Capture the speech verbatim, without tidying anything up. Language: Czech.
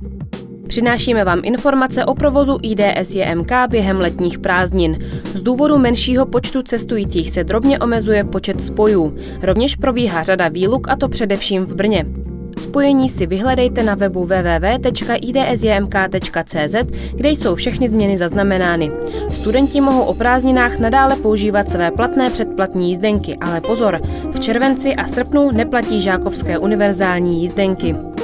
Přinášíme vám informace o provozu I D S J M K během letních prázdnin. Z důvodu menšího počtu cestujících se drobně omezuje počet spojů. Rovněž probíhá řada výluk, a to především v Brně. Spojení si vyhledejte na webu w w w tečka i d s j m k tečka c z, kde jsou všechny změny zaznamenány. Studenti mohou o prázdninách nadále používat své platné předplatní jízdenky, ale pozor, v červenci a srpnu neplatí žákovské univerzální jízdenky.